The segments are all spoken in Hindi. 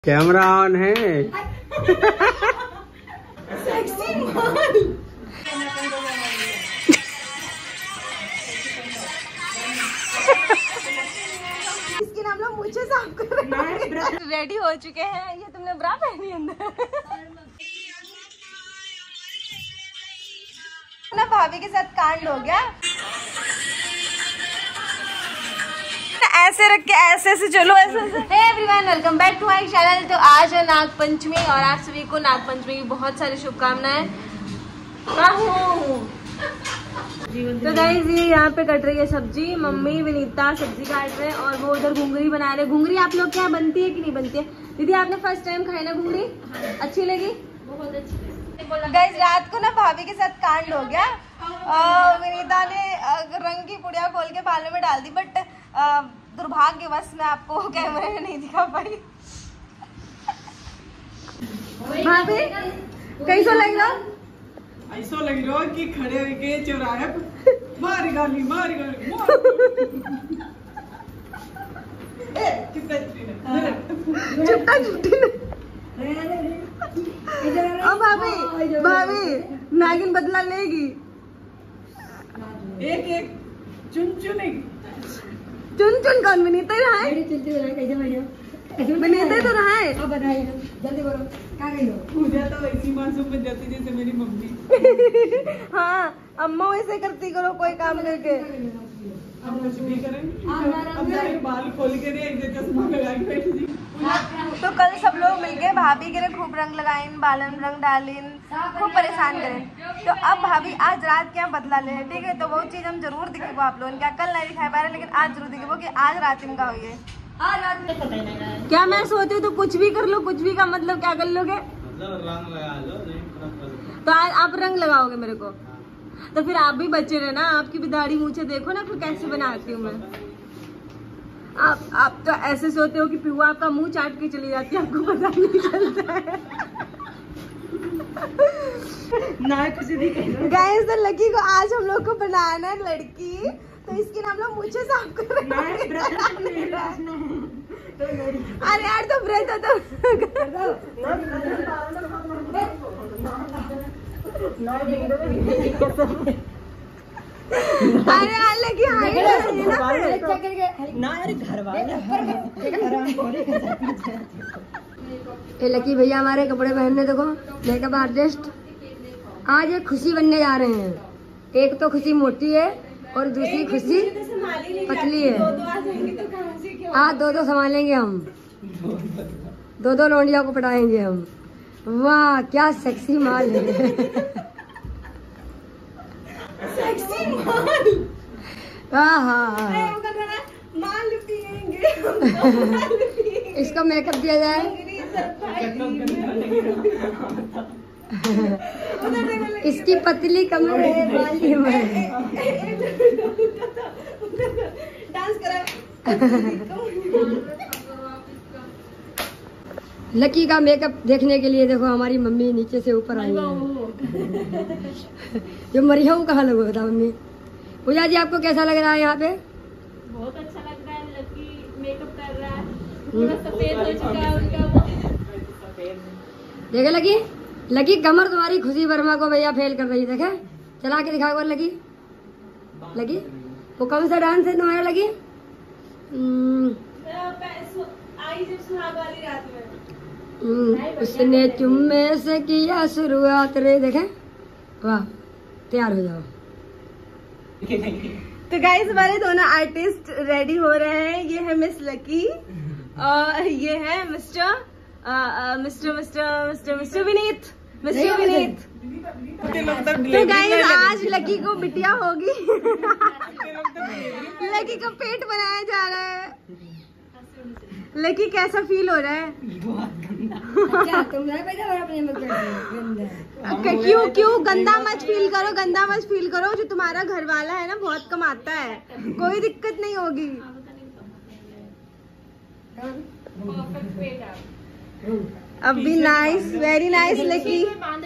कैमरा ऑन है। सेक्सी माल। इसके नाम लोग मुझे साफ कर रहे हैं। रेडी हो चुके हैं। ये तुमने ब्रा पहनी अंदर ना। भाभी के साथ कांड हो गया। ऐसे रख के ऐसे से चलो ऐसे। Hey everyone, welcome back to my channel. तो आज है नाग पंचमी और आप सभी को नाग पंचमी की बहुत सारी शुभकामनाएं। तो गाइस ये यहाँ पे कट रही है सब्जी। मम्मी विनीता सब्जी काट रहे हैं और वो उधर घुंगरी बना रहे। घुंगरी आप लोग क्या बनती है कि नहीं बनती है? दीदी आपने फर्स्ट टाइम खाई ना घुंगरी? अच्छी लगी? बहुत अच्छी। गाइस रात को ना भाभी के साथ कांड हो गया। विनीता ने रंग की पुड़िया खोल के बालों में डाल दी, बट दुर्भाग्यवश मैं आपको कैमरे में नहीं दिखा पाई। भाभी कैसा लग रहा? ऐसा लग रहा कि खड़े होके चौराहे मारी गाली चुपका छुट्टी भाभी नागिन बदला लेगी। एक एक चुन चुन कौन? विनीता रहा है। विनीता तो रहा है। जल्दी बोलो क्या गई हो? पूजा तो वैसी मासूम बन जाती जैसे मेरी मम्मी। हाँ अम्मा वैसे करती करो कोई काम करके। अब कुछ भी करें। अब जाके बाल खोल के दे, एक चश्मा लगा के बैठ जी। तो कल सब लोग मिलके भाभी के लिए खूब रंग लगाइन, बालन रंग डालिन, खूब परेशान करें। तो अब भाभी आज रात क्या बदला ले, ठीक है? तो वो चीज हम जरूर दिखेबो आप लोगों क्या कल नहीं दिखाई पा रहे, लेकिन आज जरूर दिखेबो कि आज रात इनका हो ये। आज रात में पता नहीं लगा क्या मैं सोती हूँ। तो कुछ भी कर लो, कुछ भी का मतलब क्या कर लोगे? मतलब रंग लगा लो। तो आज आप रंग लगाओगे मेरे को? तो फिर आप भी बचे रहे ना। आपकी भी दाढ़ी मूछे देखो ना फिर कैसे बनाती हूँ मैं। आप तो ऐसे सोते हो कि पिहुआ आपका मुंह चाट के चली जाती है, आपको पता नहीं चलता है। ना कुछ भी गाइस तो लकी को आज हम लोग को बनाना है लड़की, तो इसके नाम लोग मुझे साफ कर रहे हैं। अरे यार तो व्रत होता अरे यार लकी लकी भैया हमारे कपड़े पहनने देखो, मेकअप आर्टिस्ट। आज एक खुशी बनने जा रहे हैं। एक तो खुशी मोटी है और दूसरी खुशी पतली है। आज दो संभालेंगे हम, दो लौंडिया को पटाएंगे हम। वाह क्या सेक्सी माल है। सेक्सी माल। माल पिएंगे। इसको मेकअप दिया जाए। इसकी पतली कमर है, बाली है। डांस करा। लकी का मेकअप देखने के लिए देखो हमारी मम्मी नीचे से ऊपर आई है। जो मरिया वो कहाँ लगो बता मम्मी। पूजा जी आपको कैसा लग रहा है यहाँ पे? बहुत अच्छा लग रहा है। लकी मेकअप कर रहा है, थोड़ा सफेद हो चुका है उनका। देखे लकी कमर तुम्हारी खुशी वर्मा को भैया फेल कर रही। देखे चला के दिखा लगी वो कौन सा डांस है तुम्हारा लगी? आई जब सुहाग वाली रात में उसने चुम्मे से किया शुरुआत रे। देखे वाह तैयार हो जाओ। तो गाइस हमारे दोनों आर्टिस्ट रेडी हो रहे हैं। ये है मिस लकी और ये है मिस्टर विनीत। तो गाइस आज लकी को बिटिया होगी। लकी का पेट बनाया जा रहा है। लकी कैसा फील हो रहा है? क्यों गंदा मत फील करो। जो तुम्हारा घर वाला है ना बहुत कमाता है, कोई दिक्कत नहीं होगी। अब भी nice, very nice lucky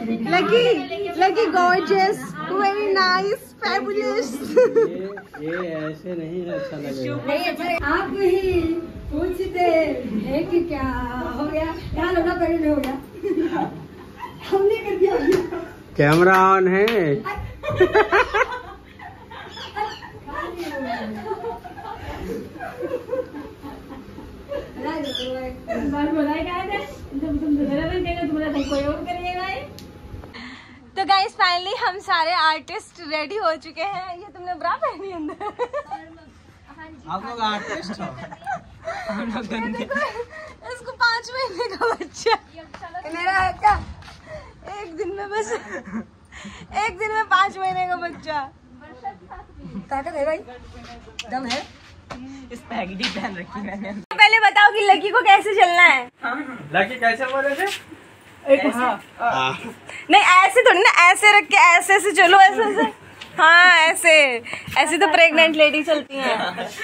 gorgeous, very nice, fabulous. ये ऐसे नहीं अच्छा लगेगा। आप ही पूछते हैं कि क्या हो गया, यहाँ लोना पहले हो गया। हमने कर दिया। कैमरा ऑन है। तो गाइस फाइनली हम सारे आर्टिस्ट रेडी हो चुके हैं। ये तुमने ब्रा पहनी अंदर। आप लोग आर्टिस्ट हो। हम लोग गंदे। इसको 5 महीने का बच्चा मेरा है क्या? एक दिन में 5 महीने का बच्चा। ताकत है भाई, दम है। इस पैकेट पहन रखी मैंने। पहले बताओ कि लकी को कैसे चलना है। लकी कैसे बोले थे? नहीं ऐसे थोड़ी ना, ऐसे रख के ऐसे चलो, ऐसे। हाँ ऐसे तो प्रेग्नेंट लेडी चलती हैं।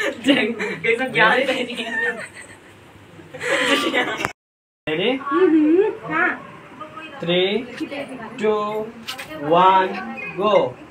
Ready? 3, 2, 1, go.